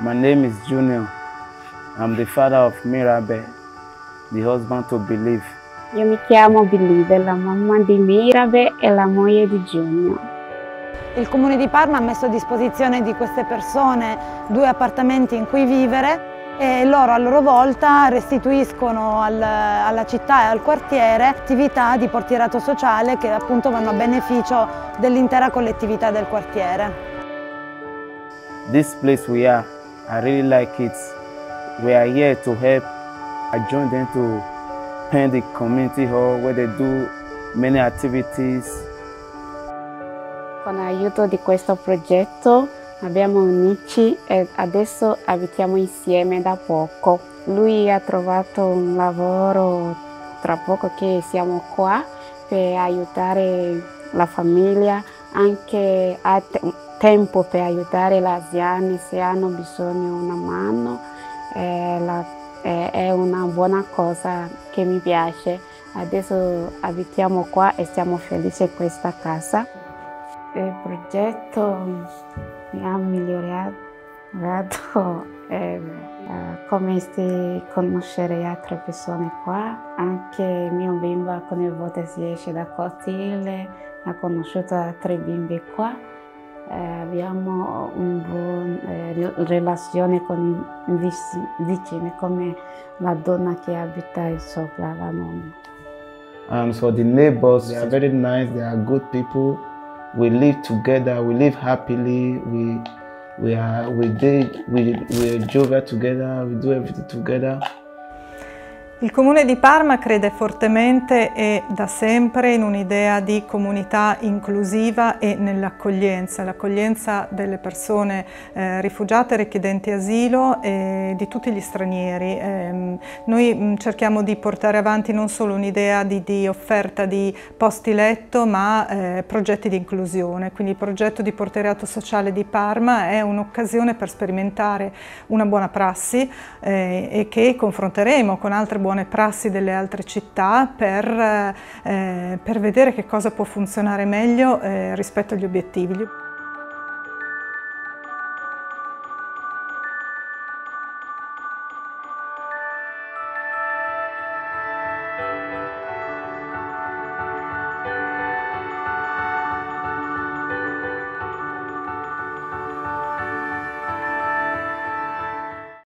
My name is Junior. I'm the father of Mirabel, the husband to Believe. Io mi chiamo Believe, la mamma di Mirabel e la moglie di Junior. Il Comune di Parma ha messo a disposizione di queste persone 2 appartamenti in cui vivere e loro a loro volta restituiscono alla città e al quartiere attività di portierato sociale che appunto vanno a beneficio dell'intera collettività del quartiere. This place we are, I really like it. We are here to help. I joined them to paint the community hall where they do many activities. Con l'aiuto di questo progetto abbiamo uniti e adesso abitiamo insieme da poco. Lui ha trovato un lavoro tra poco che siamo qua per aiutare la famiglia, anche a tempo per aiutare gli anziani se hanno bisogno di una mano. È una buona cosa che mi piace. Adesso abitiamo qua e siamo felici in questa casa. Il progetto mi ha migliorato come conoscere altre persone qua. Anche mio bimbo con il voto si esce da cortile, ha conosciuto altre bimbe qua. Abbiamo una buona relazione con i vicini, come la donna che abita sopra la nonna. So the neighbors, they are very nice, they are good people. We live together, we live happily, we jovial together, we do everything together. Il Comune di Parma crede fortemente e da sempre in un'idea di comunità inclusiva e nell'accoglienza, l'accoglienza delle persone rifugiate, richiedenti asilo e di tutti gli stranieri. Noi cerchiamo di portare avanti non solo un'idea di offerta di posti letto, ma progetti di inclusione. Quindi il progetto di portierato sociale di Parma è un'occasione per sperimentare una buona prassi e che confronteremo con altre buone prassi delle altre città per vedere che cosa può funzionare meglio rispetto agli obiettivi.